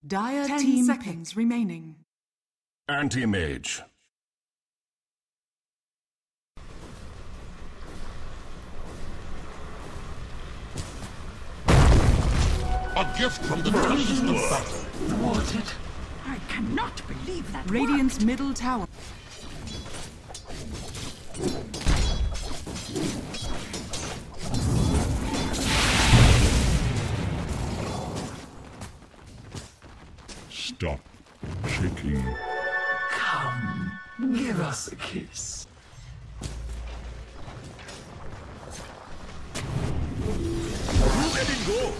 Dire 10 team seconds remaining. Anti-mage. A gift from the Titans of Battle. Thwarted. I cannot believe that Radiant's worked. middle tower. Stop shaking. Come, give us a kiss. Let it go.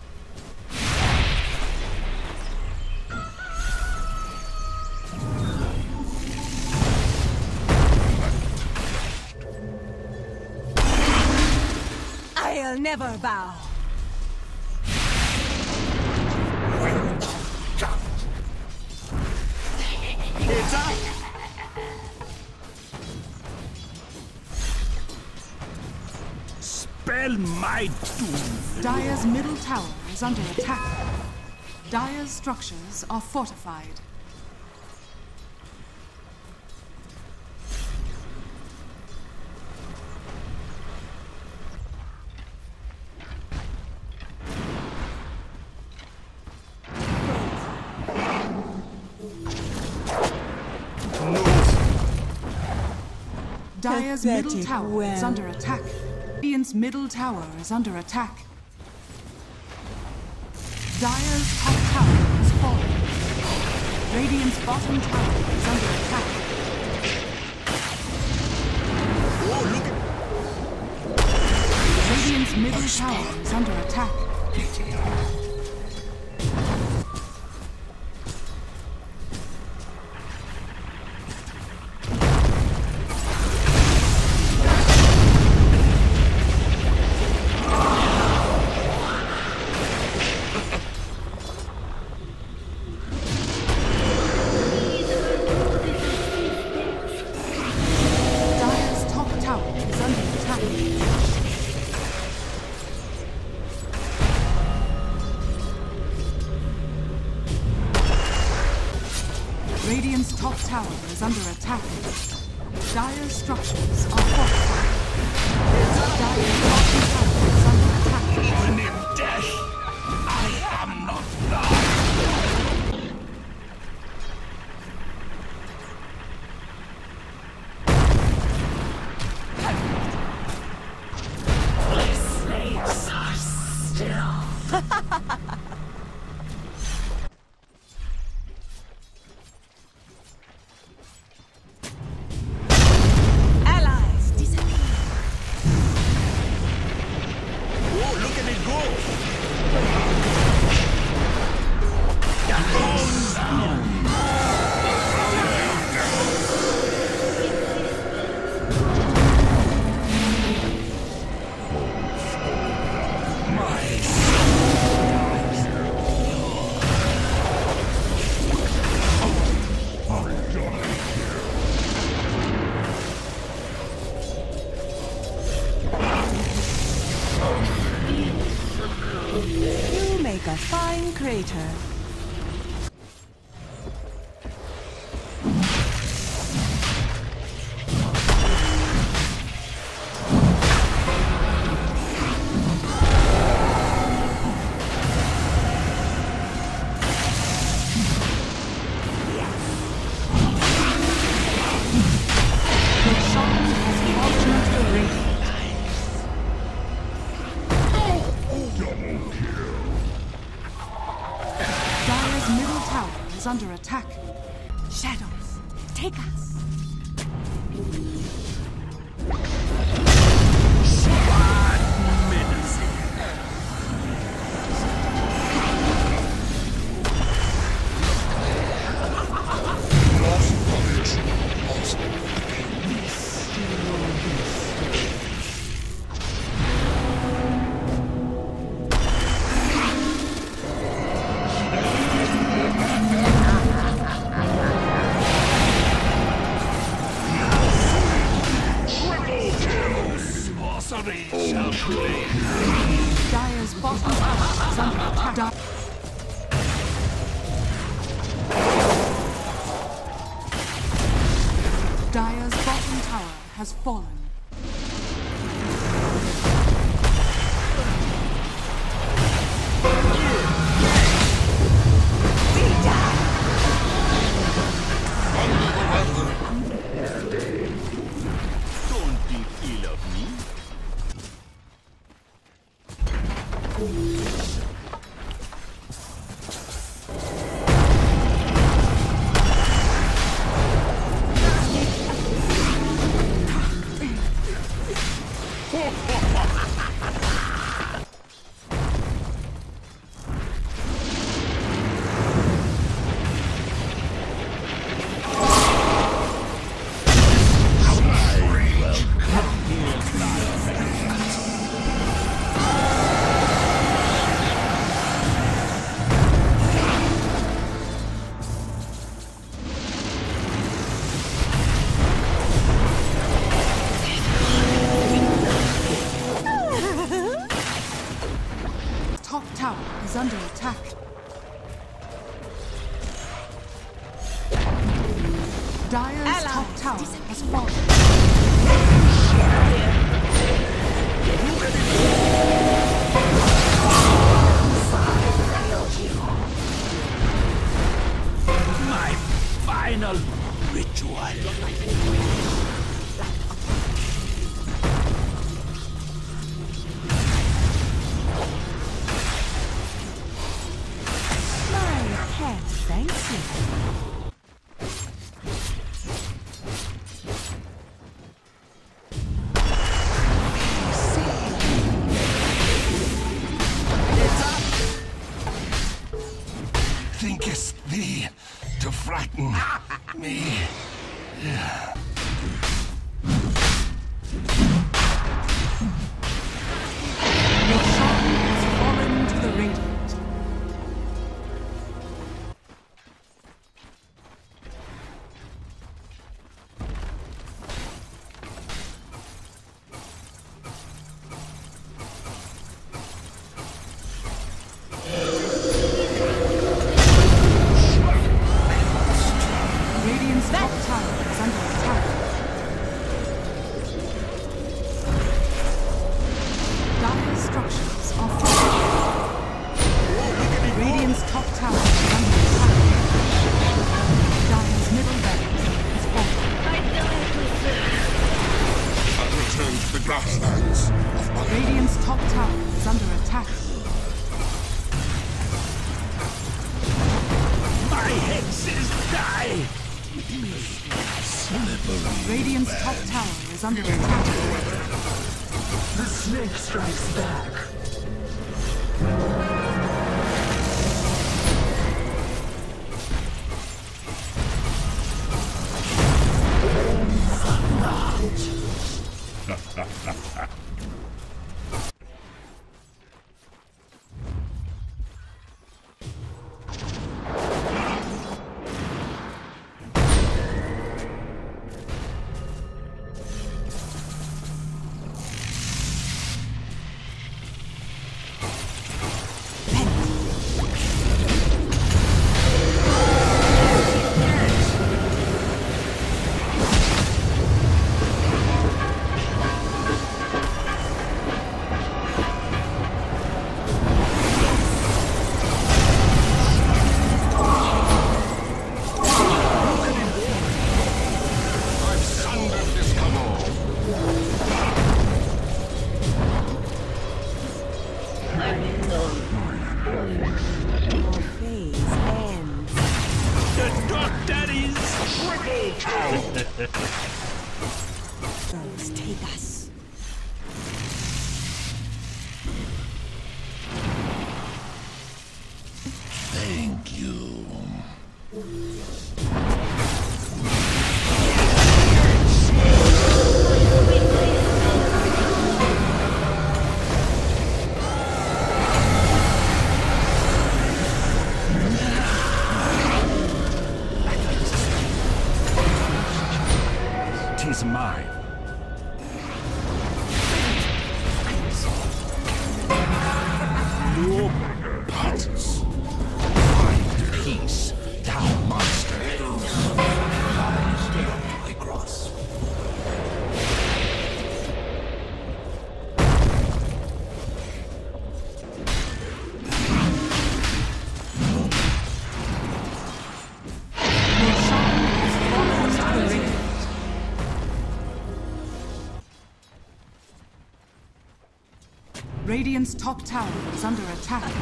I'll never bow. It's up. Spell my doom. Dire's middle tower is under attack. Dire's structures are fortified. Dire's middle Pathetic tower is well. under attack. Radiant's middle tower is under attack. Dire's top tower is falling. Radiant's bottom tower is under attack. Oh, look at... Radiant's middle tower is under attack. Dire's top tower is under attack. Radiant's top tower is under attack. Dire's structures are fortified. Dire's bottom tower is under attack. Even in death, I am not thine. My slaves are still. Allies disappear. Oh, look at it go. You make a fine crater. The Shaman has fallen to the Radiant. Dire's middle tower is under attack. Shadows, take us. has fallen. Don't think ill of me. Top tower is under attack. Dire's top tower has fallen. My final ritual. My pet, thank you. Thinkest thee to frighten me? Your shrine has fallen to the radiant. Radiant's top tower is under attack. Dire structures are falling. Radiant's top tower is under attack. Dire's middle barracks is falling. Return to the grasslands of my Radiant's top tower is under attack. My hexes die! Radiant's top tower is under attack. The snake strikes back. Those take us. Thank you. Tis mine. Your parts. Find peace, thou monster. Lies beyond my grasp. Radiant's top tower is under attack.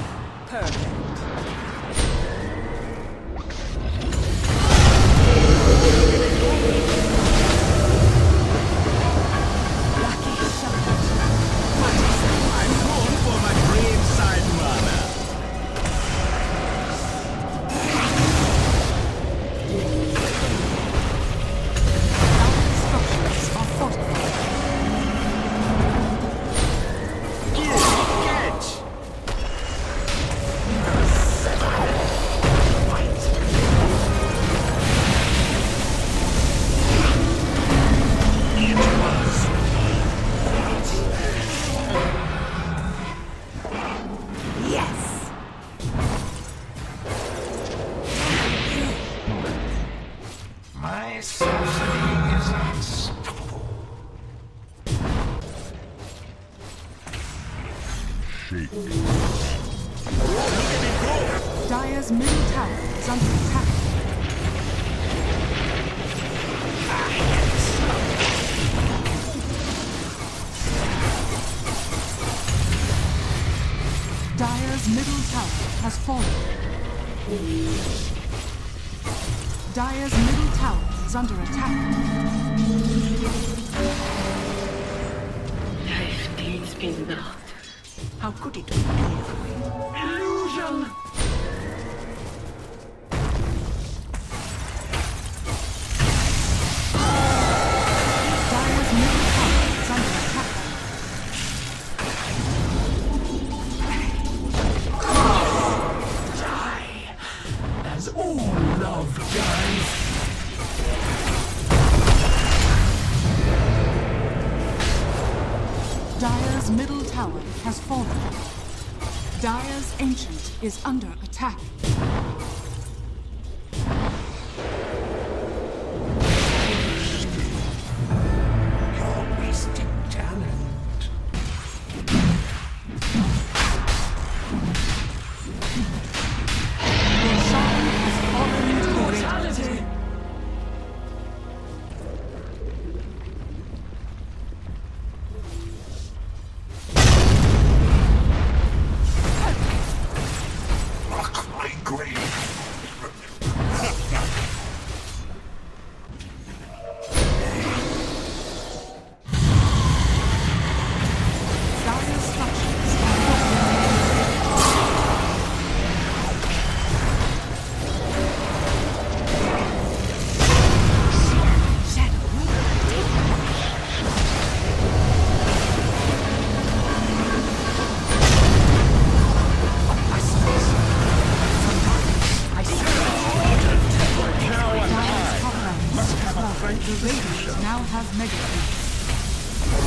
I'm going for my graveside mana. Dire structures are fortified. Catch! Yes. My sorcery is unstoppable. Dire's middle tower is under attack. Dire's middle tower has fallen. Dire's middle tower is under attack. Life needs me not. How could it be different? Illusion! Dire's middle tower is under attack. As all love dies. Dire's middle tower has fallen. Dire's ancient is under attack. You're wasting talent. Roshan has fallen to the grave. Rock my grave. Dire's structures are fortified. Dire's top lands is flooded. The Radiant now has Mega Creep.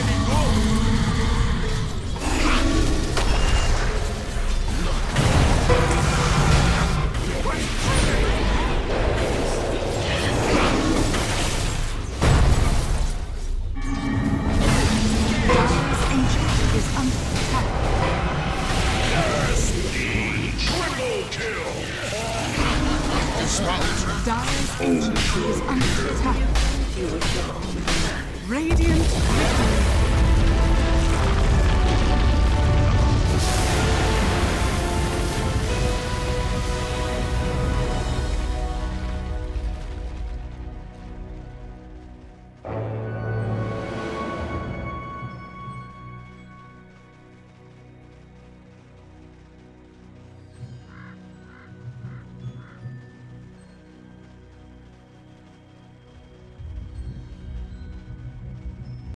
Dire's ancient is under attack. Dire's ancient is under attack. Radiant victory.